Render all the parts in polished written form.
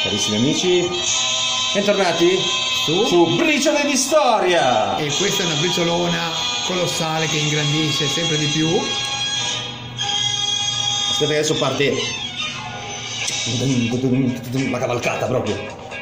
Carissimi amici, bentornati su Briciole di Storia! E questa è una briciolona colossale che ingrandisce sempre di più. Aspetta che adesso parte la cavalcata proprio.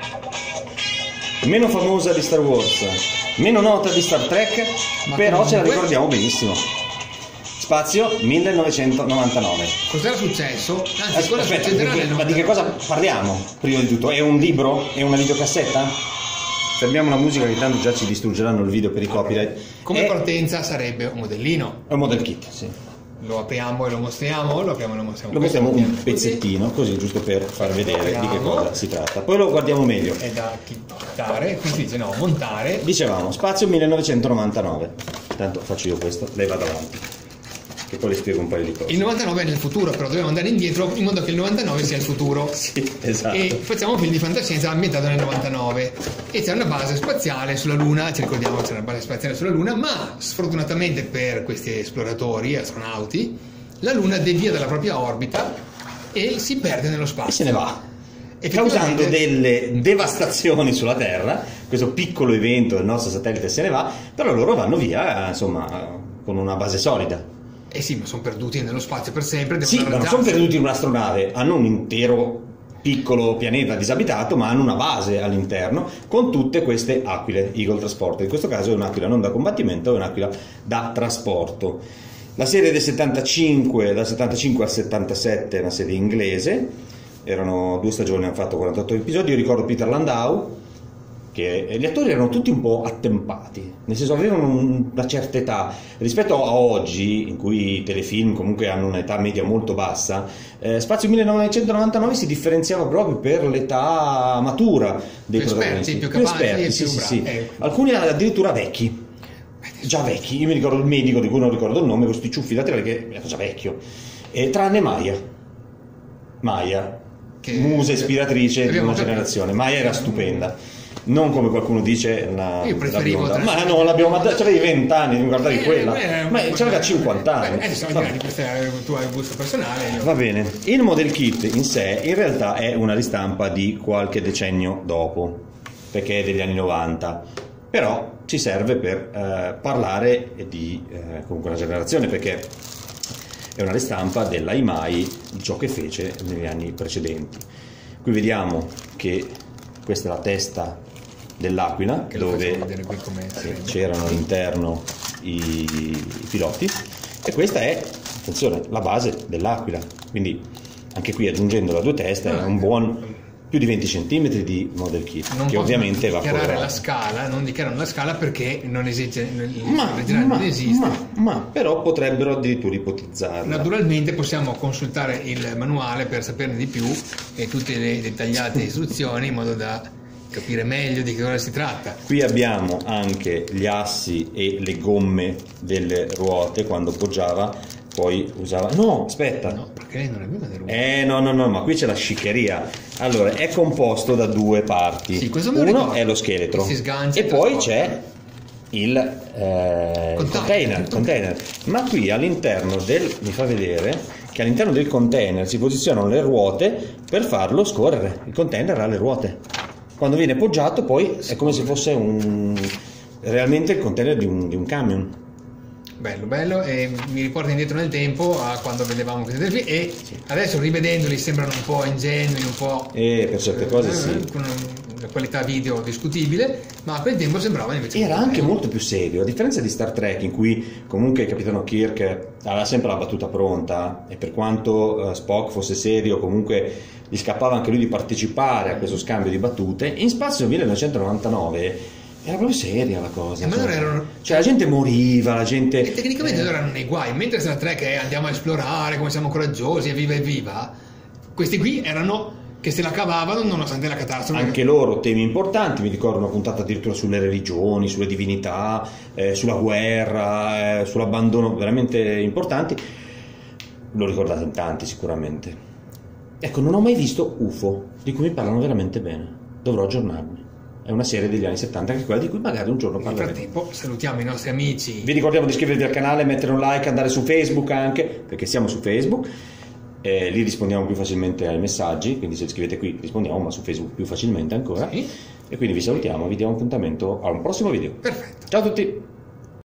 Meno famosa di Star Wars, meno nota di Star Trek, ma però comunque ce la ricordiamo benissimo. Spazio 1999. Cos'era successo? Anzi, cosa succederà nel 99? Ma di che cosa parliamo? Prima di tutto, è un libro? È una videocassetta? Fermiamo la musica che tanto già ci distruggeranno il video per i copyright. Come partenza sarebbe un modellino. È un model kit, sì. Lo apriamo e lo mostriamo, lo apriamo e lo mostriamo. Lo mettiamo un pezzettino, così giusto per far vedere di che cosa si tratta. Poi lo guardiamo meglio. È da chittare, quindi dice no, montare. Dicevamo, spazio 1999. Tanto faccio io questo, lei va davanti. Che poi le spiego un paio di cose. Il 99 è nel futuro, però dobbiamo andare indietro in modo che il 99 sia il futuro. Sì, esatto. E facciamo un film di fantascienza ambientato nel 99. E c'è una base spaziale sulla Luna, ci ricordiamo che c'è una base spaziale sulla Luna, ma sfortunatamente per questi esploratori, astronauti, la Luna devia dalla propria orbita e si perde nello spazio. E se ne va. Causando delle devastazioni sulla Terra. Questo piccolo evento del nostro satellite se ne va, però loro vanno via, insomma, con una base solida. Eh sì, ma sono perduti nello spazio per sempre. Sì, ma non sono perduti in un'astronave, hanno un intero piccolo pianeta disabitato, ma hanno una base all'interno con tutte queste aquile, Eagle Transporter. In questo caso è un'aquila non da combattimento, è un'aquila da trasporto. La serie del 75, dal 75 al 77 è una serie inglese, erano 2 stagioni, hanno fatto 48 episodi. Io ricordo Peter Landau, che gli attori erano tutti un po' attempati, nel senso avevano una certa età rispetto a oggi, in cui i telefilm comunque hanno un'età media molto bassa. Spazio 1999 si differenziava proprio per l'età matura dei protagonisti, più capaci, esperti, sì. Alcuni addirittura vecchi, già vecchi. Io mi ricordo il medico di cui non ricordo il nome, questi ciuffi laterali, che era già vecchio, tranne Maya, musa ispiratrice di una generazione. Maya era stupenda. Non come qualcuno dice io preferivo ma no, l'abbiamo mandata, c'avevi 20 anni, non guardavi quella, ma c'aveva 50 anni. Tu hai il gusto personale. Va bene. Il model kit in sé in realtà è una ristampa di qualche decennio dopo, perché è degli anni 90, però ci serve per parlare di comunque una generazione, perché è una ristampa della Imai di ciò che fece negli anni precedenti. Qui vediamo che questa è la testa dell'aquila, dove c'erano all'interno i piloti, e questa è, attenzione, la base dell'aquila, quindi anche qui aggiungendo le 2 teste è un buon più di 20 cm di model kit, non che ovviamente va dichiarare la scala, non dichiarano la scala perché non esiste, non esiste, ma però potrebbero addirittura ipotizzarla. Naturalmente possiamo consultare il manuale per saperne di più e tutte le dettagliate istruzioni in modo da capire meglio di che cosa si tratta. Qui abbiamo anche gli assi e le gomme delle ruote quando poggiava, poi usava... No, aspetta. No, perché lei non aveva le ruote. No, ma qui c'è la sciccheria. Allora, è composto da 2 parti. Sì, uno è lo scheletro e poi c'è il container. Ma qui all'interno mi fa vedere che all'interno del container si posizionano le ruote per farlo scorrere. Il container ha le ruote. Quando viene poggiato poi è come se fosse realmente il container di un camion. Bello, e mi riporta indietro nel tempo a quando vedevamo questi telefilm e adesso rivedendoli sembrano un po' ingenui, un po' per certe cose sì, con una qualità video discutibile, ma a quel tempo sembrava invece era anche molto più serio, a differenza di Star Trek, in cui comunque il capitano Kirk aveva sempre la battuta pronta, e per quanto Spock fosse serio comunque gli scappava anche lui di partecipare a questo scambio di battute. In Spazio 1999 era proprio seria la cosa, la gente moriva, la gente... E tecnicamente allora erano nei guai, mentre Star Trek è andiamo a esplorare, come siamo coraggiosi, evviva, questi qui erano che se la cavavano nonostante la catastrofe. Anche loro temi importanti, mi ricordo una puntata addirittura sulle religioni, sulle divinità, sulla guerra, sull'abbandono, veramente importanti. Lo ricordate in tanti sicuramente. Ecco, non ho mai visto UFO, di cui mi parlano veramente bene, dovrò aggiornarmi. È una serie degli anni 70, anche quella di cui magari un giorno parleremo. Nel frattempo salutiamo i nostri amici. Vi ricordiamo di iscrivervi al canale, mettere un like, andare su Facebook anche, perché siamo su Facebook. lì rispondiamo più facilmente ai messaggi, quindi se scrivete qui rispondiamo, ma su Facebook più facilmente ancora. Sì. E quindi vi salutiamo, vi diamo appuntamento a un prossimo video. Perfetto. Ciao a tutti!